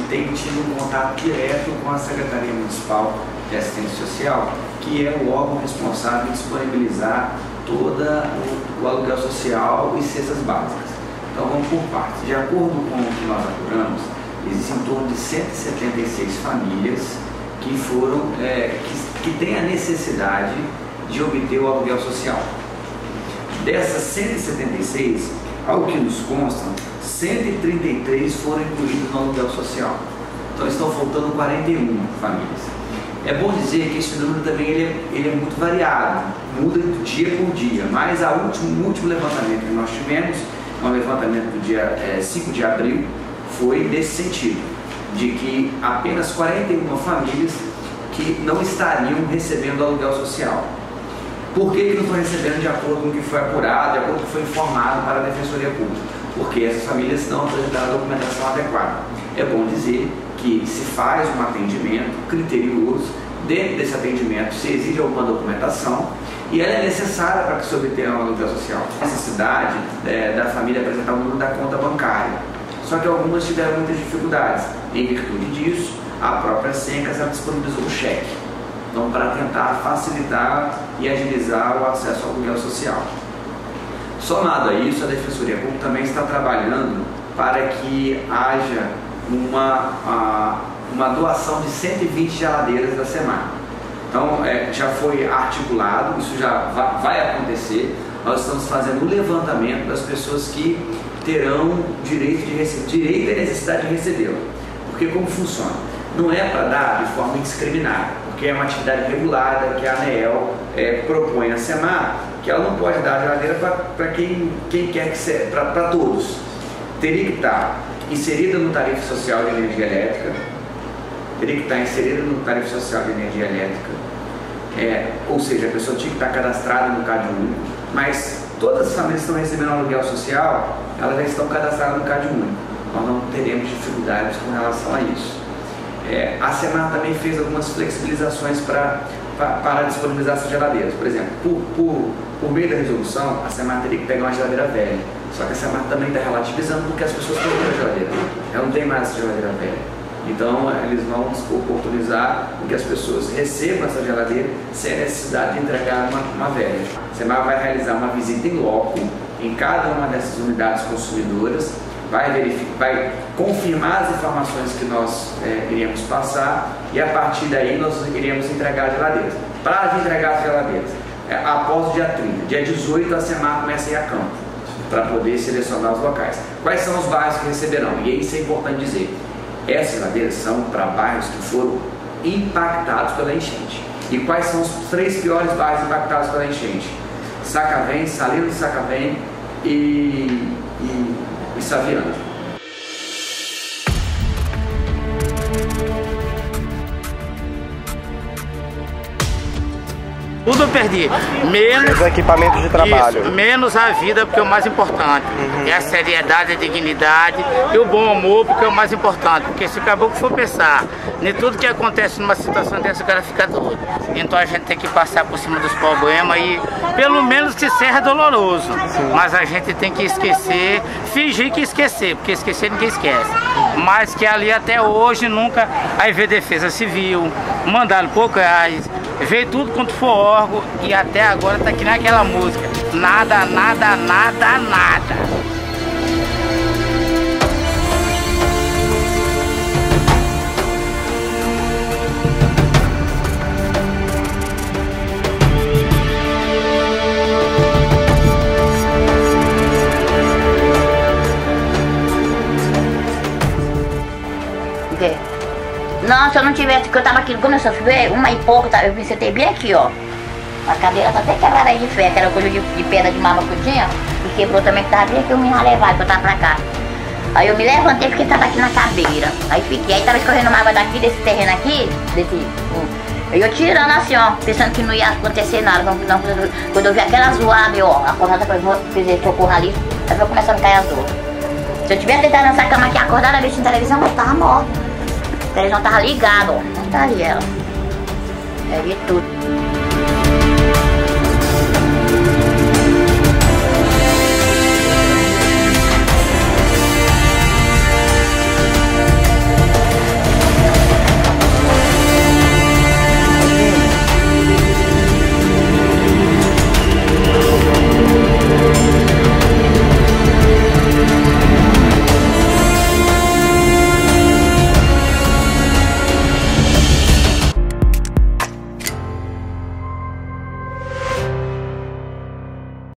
tem tido um contato direto com a Secretaria Municipal de Assistência Social, que é o órgão responsável em disponibilizar todo o aluguel social e cestas básicas. Então vamos por partes. De acordo com o que nós apuramos, existem em torno de 176 famílias que foram, que têm a necessidade de obter o aluguel social. Dessas 176, ao que nos constam, 133 foram incluídos no aluguel social. Então estão faltando 41 famílias. É bom dizer que esse número também ele é muito variado, muda de dia por dia, mas o último levantamento que nós tivemos, um levantamento do dia 5 de abril, foi nesse sentido, de que apenas 41 famílias que não estariam recebendo aluguel social. Por que não estão recebendo de acordo com o que foi apurado, de acordo com o que foi informado para a Defensoria Pública? Porque essas famílias não apresentaram a documentação adequada. É bom dizer que se faz um atendimento criterioso, dentro desse atendimento se exige alguma documentação e ela é necessária para que se obtenha um aluguel social. A necessidade da família apresentar o número da conta bancária, só que algumas tiveram muitas dificuldades. Em virtude disso, a própria Sencas disponibilizou o cheque, então para tentar facilitar e agilizar o acesso ao aluguel social. Somado a isso, a Defensoria Pública também está trabalhando para que haja uma doação de 120 geladeiras da SEMAR. Então já foi articulado, isso já vai acontecer. Nós estamos fazendo o levantamento das pessoas que terão direito e necessidade de recebê-lo. Porque como funciona? Não é para dar de forma indiscriminada, porque é uma atividade regulada que a ANEEL propõe à SEMAR, que ela não pode dar geladeira para quem quer que seja, para todos. Teria que estar inserida no tarifo social de energia elétrica, ou seja, a pessoa tinha que estar cadastrada no CAD único, mas todas as famílias que estão recebendo aluguel social, elas já estão cadastradas no CAD único. Nós não teremos dificuldades com relação a isso. A SEMAR também fez algumas flexibilizações para disponibilizar essas geladeiras. Por exemplo, por meio da resolução, a SEMAR teria que pegar uma geladeira velha. Só que a SEMAR também está relativizando porque as pessoas têm outra geladeira. Ela não tem mais essa geladeira velha. Então, eles vão oportunizar que as pessoas recebam essa geladeira sem a necessidade de entregar uma velha. A SEMAR vai realizar uma visita em loco em cada uma dessas unidades consumidoras, vai confirmar as informações que nós iríamos passar e a partir daí nós iríamos entregar as geladeiras. Para entregar as geladeiras, após o dia 30, dia 18 a SEMAR começa a ir a campo para poder selecionar os locais. Quais são os bairros que receberão? E isso é importante dizer. Essas geladeiras são para bairros que foram impactados pela enchente. E quais são os 3 piores bairros impactados pela enchente? Sacavém, Salinas de Sacavém e Saviano. Tudo eu perdi, menos os equipamentos de trabalho. Isso, menos a vida, porque é o mais importante. É a seriedade, a dignidade e o bom humor, porque é o mais importante. Porque se o caboclo for pensar em tudo que acontece numa situação dessa, o cara fica doido. Então a gente tem que passar por cima dos problemas e pelo menos que seja doloroso. Mas a gente tem que esquecer, fingir que esquecer, porque esquecer ninguém esquece. Mas que ali até hoje nunca, aí veio Defesa Civil, mandaram por gás, veio tudo quanto for órgão e até agora tá aqui naquela música. Nada, nada, nada, nada. O quê? Não, se eu não tivesse, que eu tava aqui, começou a chover, 1h pouco, eu me sentei bem aqui, ó. A cadeira tá até quebrada aí de fé, aquela coisa de pedra de mama que eu tinha, e quebrou também, que tava bem aqui, eu me ia levar, que eu tava pra cá. Aí eu me levantei porque tava aqui na cadeira. Aí fiquei, aí tava escorrendo uma água daqui, desse terreno aqui, aí eu tirando assim, ó, pensando que não ia acontecer nada. Quando eu vi aquela zoada, eu, ó, acordada, eu fiz socorro ali, aí foi começando a cair as dores. Se eu tivesse deitado nessa cama aqui, acordada, assistindo televisão, eu tava morta. A televisão tava ligada, ó, não tá ali ela. Aí vi tudo.